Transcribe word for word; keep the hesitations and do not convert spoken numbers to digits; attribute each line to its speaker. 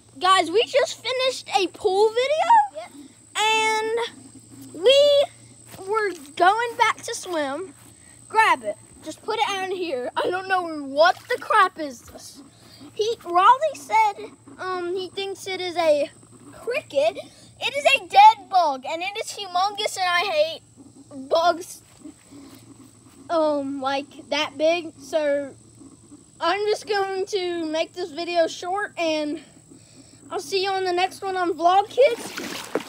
Speaker 1: Guys, we just finished a pool video.
Speaker 2: Yep.
Speaker 1: And we were going back to swim. Grab it. Just put it out here. I don't know what the crap is this. He Raleigh said um he thinks it is a cricket. It is a dead bug and it is humongous, and I hate bugs um like that big. So I'm just going to make this video short, and I'll see you on the next one on Vlog Kids.